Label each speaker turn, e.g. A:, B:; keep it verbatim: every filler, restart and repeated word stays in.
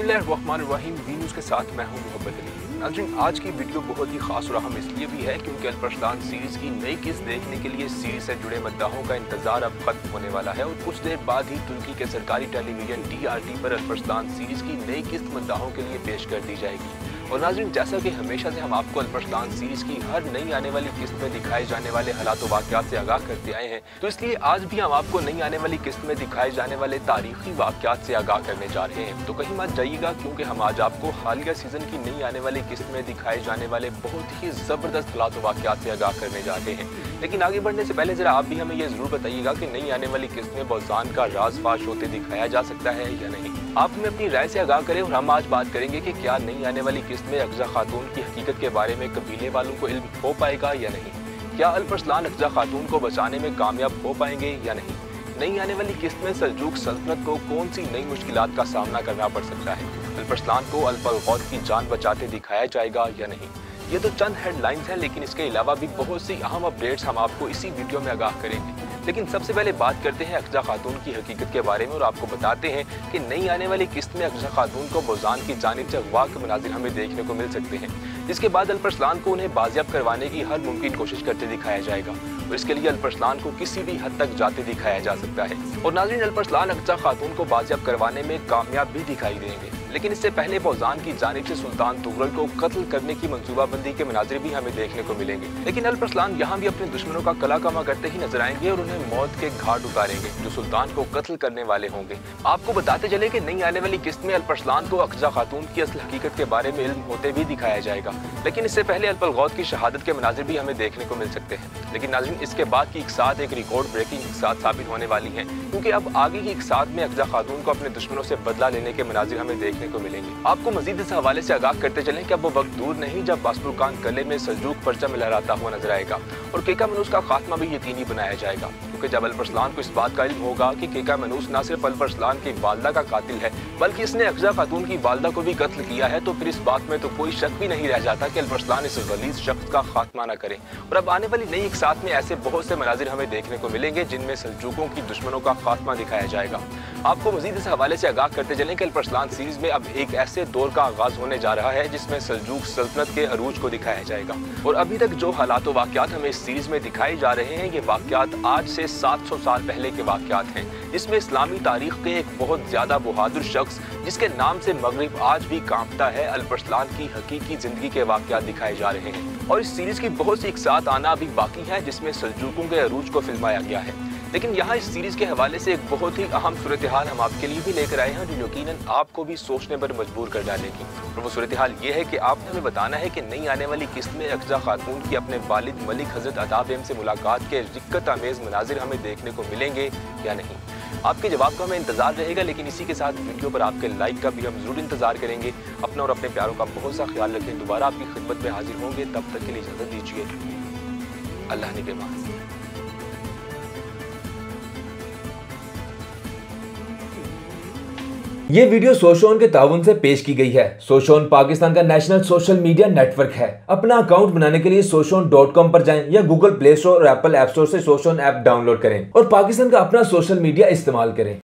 A: बिस्मिल्लाहिर्रहमानिर्रहीम। V news के साथ मैं हूं मोहब्बत अली। नाज़रीन, आज की वीडियो बहुत ही खास और अहम इसलिए भी है क्योंकि अल्परस्लान सीरीज़ की नई किस्त देखने के लिए सीरीज़ से जुड़े मद्दाहों का इंतजार अब खत्म होने वाला है और कुछ देर बाद ही तुर्की के सरकारी टेलीविजन टी आर टी पर अल्परस्लान सीरीज़ की नई किस्त मद्दाहों के लिए पेश कर दी जाएगी। और नाज़रीन, जैसा कि हमेशा से हम आपको अल्परस्लान सीरीज़ की हर नई आने वाली किस्त में दिखाए जाने वाले हालात और वाक़यात से आगाह करते आए हैं, तो इसलिए आज भी हम आपको नई आने वाली किस्त में दिखाए जाने वाले तारीखी वाक़यात से आगाह करने जा रहे हैं। तो कहीं मत जाइएगा क्योंकि हम आज आपको हालिया सीजन की नई आने वाली किस्त में दिखाए जाने वाले बहुत ही ज़बरदस्त हालात और वाक़यात से आगाह करने जा रहे हैं। लेकिन आगे बढ़ने से पहले ज़रा आप भी हमें ये ज़रूर बताइएगा कि नई आने वाली किस्त में बौजान का राज फाश होते दिखाया जा सकता है या नहीं। आप हमें अपनी राय से आगाह करें और हम आज बात करेंगे कि क्या नई आने वाली किस्त में अक़ज़ा खातून की हकीकत के बारे में कबीले वालों को इल्म हो पाएगा या नहीं। क्या अल्परस्लान अक़ज़ा खातून को बचाने में कामयाब हो पाएंगे या नहीं। नई आने वाली किस्त में सल्जूक सल्तनत को कौन सी नई मुश्किलात का सामना करना पड़ सकता है। अल्परस्लान को अल्पलगौत की जान बचाते दिखाया जाएगा या नहीं। ये तो चंद हेडलाइंस हैं, लेकिन इसके अलावा भी बहुत सी अहम अपडेट्स हम आपको इसी वीडियो में आगाह करेंगे। लेकिन सबसे पहले बात करते हैं अक़ज़ा खातून की हकीकत के बारे में और आपको बताते हैं कि नई आने वाली किस्त में अक़ज़ा खातून को बौजान की जानिब से अगवा के मनाज़िर हमें देखने को मिल सकते हैं। इसके बाद अल्परस्लान को उन्हें बाजियाब करवाने की हर मुमकिन कोशिश करते दिखाया जाएगा और इसके लिए अल्परस्लान को किसी भी हद तक जाते दिखाया जा सकता है। और नाज़रीन, अल्परस्लान अक़ज़ा खातून को बाजियाब करवाने में कामयाब भी दिखाई देंगे, लेकिन इससे पहले बौजान की जानिब से सुल्तान तुगरल को कत्ल करने की मंसूबाबंदी के मनाज़िर भी हमें देखने को मिलेंगे। लेकिन अल्परस्लान यहाँ भी अपने दुश्मनों का कला कमा करते ही नजर आएंगे और उन्हें मौत के घाट उतारेंगे जो सुल्तान को कत्ल करने वाले होंगे। आपको बताते चले कि नई आने वाली किस्त में अल्परस्लान को अक़ज़ा खातून की असल हकीकत के बारे में इल्म होते भी दिखाया जाएगा, लेकिन इससे पहले अल्पलगौत की शहादत के मनाज़िर भी हमें देखने को मिल सकते हैं। लेकिन नाज़रीन, इसके बाद की इक़सात एक रिकॉर्ड ब्रेकिंग इक़सात साबित होने वाली है क्योंकि अब आगे की इक़सात में अक़ज़ा खातून को अपने दुश्मनों से बदला लेने के मनाज़िर हमें देखने को मिलेंगे। आपको मजीद इस हवाले से आगाह करते चलें कि अब वो वक्त दूर नहीं जब बासफुरकान किले में सल्जूक परचम लहराता हुआ नजर आएगा और केकामनूस का खात्मा भी यकीनी बनाया जाएगा, क्योंकि जब अल्परस्लान को इस बात का इल्म होगा कि केकामनूस न सिर्फ अल्परस्लान की वालदा का कातिल है बल्कि इसने अक़ज़ा खातून की वालदा को भी कत्ल किया है, तो फिर इस बात में तो कोई शक भी नहीं रह जाता कि अल्परस्लान इस गलीज़ शख्स का खात्मा न करे। और अब आने वाली नई इक़सात में ऐसे बहुत से मनाज़िर हमें देखने को मिलेंगे जिनमें सल्जूकों की दुश्मनों का खात्मा दिखाया जाएगा। आपको मजीद इस हवाले से आगाह करते चलें कि अल्परस्लान सीरीज में अब एक ऐसे दौर का आगाज होने जा रहा है जिसमें सल्जूक सल्तनत के अरूज को दिखाया जाएगा। और अभी तक जो हालात व वाक़यात हमें इस सीरीज में दिखाए जा रहे हैं, ये वाक़यात आज से सात सौ साल पहले के वाक़यात हैं, जिसमें इस्लामी तारीख के एक बहुत ज्यादा बहादुर शख्स जिसके नाम से मगरिब आज भी कांपता है, अल्परस्लान की हकीकी जिंदगी के वाक़यात दिखाए जा रहे हैं। और इस सीरीज की बहुत सी इक़सात आना अभी बाकी है जिसमें सल्जूकों के अरूज को फिल्माया गया है। लेकिन यहाँ इस सीरीज के हवाले से एक बहुत ही अहम सूरत हाल हम आपके लिए भी लेकर आए हैं जो यकीनन आपको भी सोचने पर मजबूर कर डालेगी। और वो सूरत हाल ये है कि आपने हमें बताना है कि नई आने वाली किस्त में अक़ज़ा खातून की अपने वालिद मलिक हज़रत अता बेगम से मुलाकात के रिक्कत आमेज़ मनाज़िर हमें देखने को मिलेंगे या नहीं। आपके जवाब का हमें इंतजार रहेगा, लेकिन इसी के साथ वीडियो पर आपके लाइक का भी हम जरूर इंतजार करेंगे। अपना और अपने प्यारों का बहुत सा ख्याल रखें। दोबारा आपकी खिदमत में हाजिर होंगे, तब तक के लिए इजाज़त दीजिए। अल्लाह निगहबान।
B: ये वीडियो सोशोन के ताउन से पेश की गई है। सोशोन पाकिस्तान का नेशनल सोशल मीडिया नेटवर्क है। अपना अकाउंट बनाने के लिए सोशोन डॉट कॉम पर जाएं या गूगल प्ले स्टोर और एप्पल ऐप स्टोर से सोशोन ऐप डाउनलोड करें और पाकिस्तान का अपना सोशल मीडिया इस्तेमाल करें।